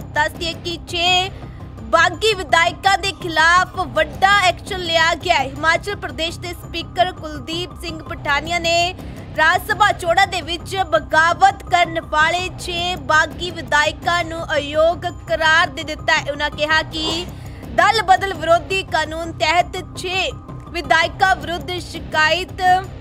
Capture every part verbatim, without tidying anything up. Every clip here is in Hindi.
दस दिए कि छे बागी विधायकों के खिलाफ वड्डा एक्शन लिया गया है। हिमाचल प्रदेश के स्पीकर कुलदीप सिंह पठानिया ने राज सभा चोणा दे विच बगावत करने वाले छे बागी विधायकों नूं अयोग्य करार दे दिता है। उन्होंने कहा कि दल बदल विरोधी कानून तहत छे विधायकों विरुद्ध शिकायत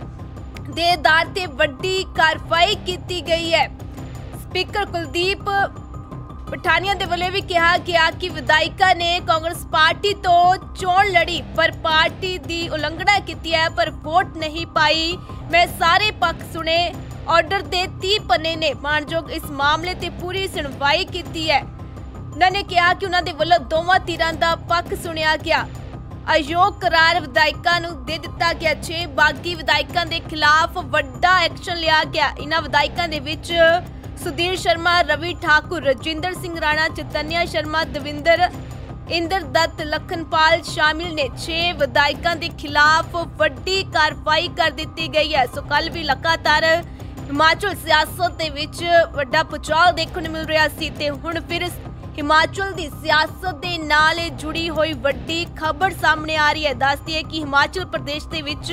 दे आधार ते वड्डी कार्रवाई की गई है। स्पीकर कुलदीप पठानिया दे वल्लों भी कहा गया कि विधायकों ने कांग्रेस पार्टी तो चोण लड़ी पर पार्टी दी उल्लंघना की है पर वोट नहीं पाई। मैं सारे पक्ष सुने, ऑर्डर दे तीह पन्ने ने मानयोग इस मामले ते पूरी सुनवाई की है। उन्होंने कहा कि उन्होंने वल्लों दोवां धिरां दा पक्ष सुनिया गया। अयोग करार विधायकों नूं दे दिता गया। छे बागी विधायकों के खिलाफ वड्डा एक्शन लिया गया। इन्हां विधायकों दे विच सुधीर शर्मा, रवि ठाकुर, रजिंदर सिंह राणा, चैतन्या शर्मा, दविंदर, इंद्र दत्त, लखनपाल शामिल ने। छे विधायकों के खिलाफ वड्डी कार्रवाई कर दी गई है। सो कल भी लगातार हिमाचल सियासत दे विच वड्डा भुचाल देखने मिल रहा सी ते हुण फिर हिमाचल की सियासत के नाल जुड़ी हुई वड्डी खबर सामने आ रही है। दस दिए कि हिमाचल प्रदेश के विच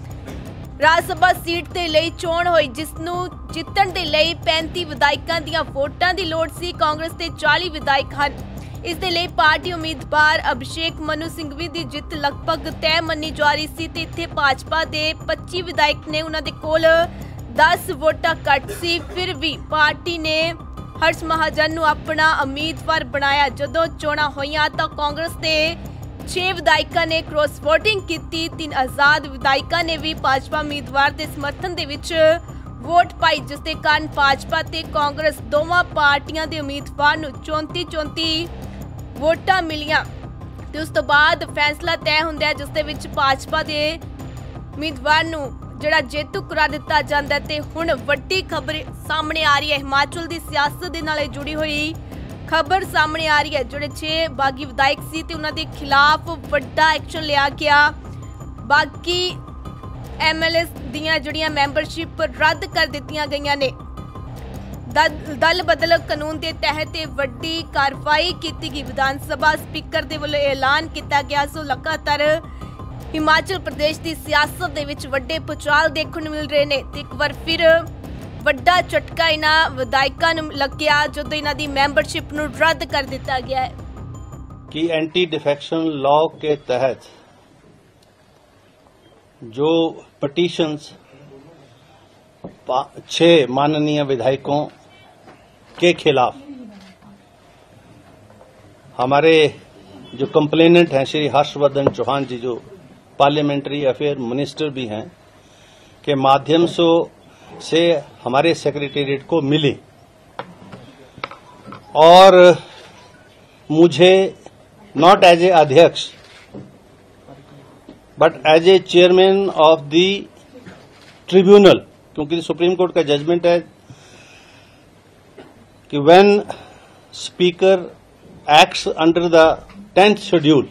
राज सभा सीट के लिए चोण हुई जिसनू जितण के लिए पैंती विधायकों दी वोटां की लोड़ सी। कांग्रेस के चालीस विधायक हैं। इस दे लिए पार्टी उम्मीदवार अभिषेक मनु सिंघवी की जित लगभग तय मनी जा रही सी ते इत्थे भाजपा के पच्चीस विधायक ने उन्हां दे कोल दस वोटां घट सी। फिर भी पार्टी ने हर्ष महाजन नूं अपना उम्मीदवार बनाया। जदों चोणां होईयां तां कांग्रेस के छे विधायकों ने क्रॉस वोटिंग की। तीन आजाद विधायकों ने भी भाजपा उम्मीदवार के समर्थन दे विच वोट पाई जिसके कारण भाजपा ते कांग्रेस दोवां पार्टियां दे उम्मीदवार नूं चौंती चौंती वोटां मिलियां ते उस तो बाद फैसला तय हुंदा है जिस दे विच भाजपा दे उम्मीदवार नूं जिहड़ा जेतू करा दिता जांदा है। ते हुण वड्डी खबर सामने आ रही है। हिमाचल की सियासत दे नाल जुड़ी हुई खबर सामने आ रही है। जोड़े छे बागी विधायक सी ते उन्हां दे खिलाफ वड्डा एक्शन लिया गया। बाकी एम एल ए दियां जिहड़ियां मैंबरशिप रद्द कर दित्तियां गईयां ने। दल बदल कानून के तहत वड्डी कार्रवाई की गई। विधान सभा स्पीकर दे वल्लों ऐलान किया गया। सो लगातार हिमाचल प्रदेश की सियासत दे विच वड्डे भुचाल देखने मिल रहे ने। एक बार फिर वड्डा झटका इन्हां विधायकों नूं लग्गिया जदों इन्हां दी मैंबरशिप नूं रद्द कर दिता गया है कि एंटी डिफेक्शन लॉ के तहत जो पिटीशंस छह माननीय विधायकों के खिलाफ हमारे जो कंप्लेनेंट हैं श्री हर्षवर्धन चौहान जी जो पार्लियामेंट्री अफेयर मिनिस्टर भी हैं के माध्यम से से हमारे सेक्रेटेरिएट को मिली और मुझे नॉट एज ए अध्यक्ष but as a chairman of the tribunal, क्योंकि सुप्रीम कोर्ट का जजमेंट है कि when speaker acts under the tenth schedule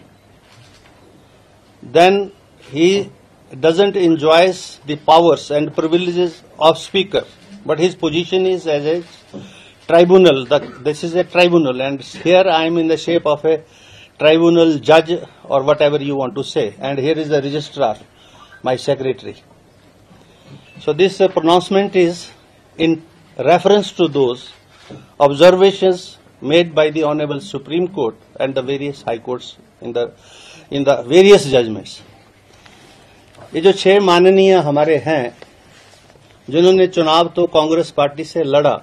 then he doesn't enjoys the powers and privileges of speaker, but his position is as a tribunal. The, this is a tribunal, and here I am in the shape of a tribunal judge or whatever you want to say, and here is the registrar, my secretary. So this uh, pronouncement is in reference to those observations made by the Honorable Supreme Court and the various high courts in the in the various judgments. ये जो छह माननीय हमारे हैं जिन्होंने चुनाव तो कांग्रेस पार्टी से लड़ा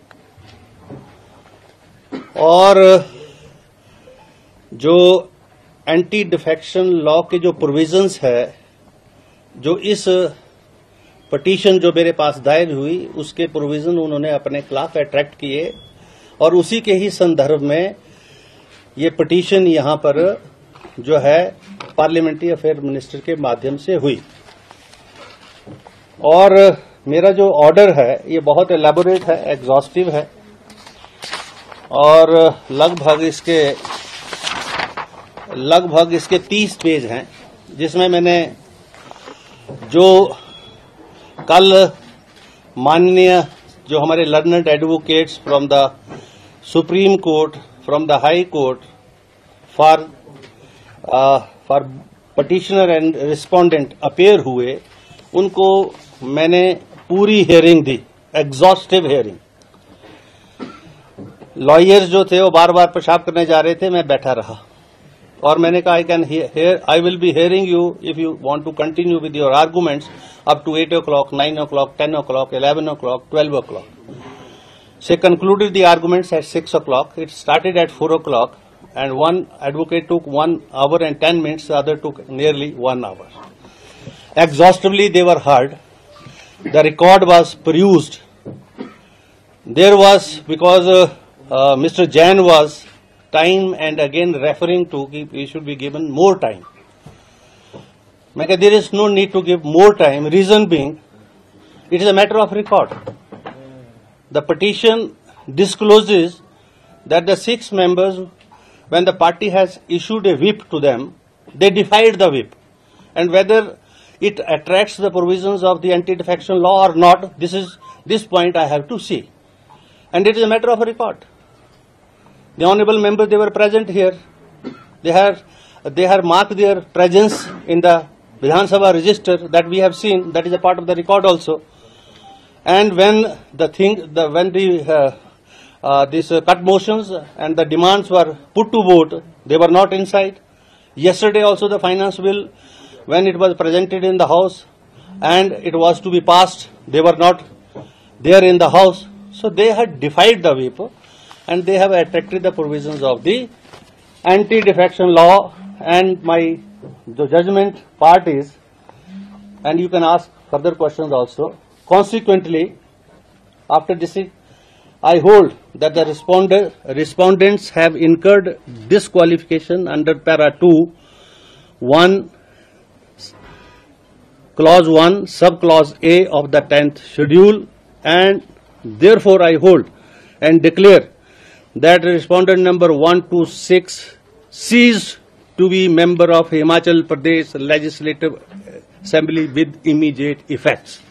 और जो एंटी डिफेक्शन लॉ के जो प्रोविजंस है जो इस पिटीशन जो मेरे पास दायर हुई उसके प्रोविजन उन्होंने अपने खिलाफ अट्रैक्ट किए और उसी के ही संदर्भ में ये पिटीशन यहां पर जो है पार्लियामेंट्री अफेयर मिनिस्टर के माध्यम से हुई। और मेरा जो ऑर्डर है ये बहुत एलैबोरेट है, एग्जॉस्टिव है और लगभग इसके लगभग इसके तीस पेज हैं जिसमें मैंने जो कल माननीय जो हमारे learned advocates from the supreme court from the High Court for uh, for petitioner and respondent appear हुए, उनको मैंने पूरी hearing दी, exhaustive hearing. Lawyers जो थे वो बार बार पेशाब करने जा रहे थे, मैं बैठा रहा और मैंने कहा I can hear, I will be hearing you if you want to continue with your arguments up to eight o'clock, nine o'clock, ten o'clock, eleven o'clock, twelve o'clock. She concluded the arguments at six o'clock. It started at four o'clock, and one advocate took one hour and ten minutes, the other took nearly one hour. Exhaustively they were heard. The record was perused. There was, because uh, uh, Mister Jain was time and again referring to that we should be given more time. There is no need to give more time. Reason being, it is a matter of record. The petition discloses that the six members, when the party has issued a whip to them, they defied the whip. And whether it attracts the provisions of the anti-defection law or not, this is this point I have to see. And it is a matter of record. The honourable members, they were present here. They have, they have marked their presence in the Vidhan Sabha register that we have seen. That is a part of the record also. And when the thing, the, when the uh, uh, these uh, cut motions and the demands were put to vote, they were not inside. Yesterday also the finance bill, when it was presented in the House and it was to be passed, they were not there in the House. So they had defied the whip and they have attracted the provisions of the anti-defection law. And my the judgment part is, and you can ask further questions also. Consequently, after this, I hold that the respondent, respondents have incurred disqualification under para two, one, clause one, subclause A of the tenth schedule, and therefore I hold and declare that respondent number one to six cease to be member of Himachal Pradesh Legislative Assembly with immediate effects.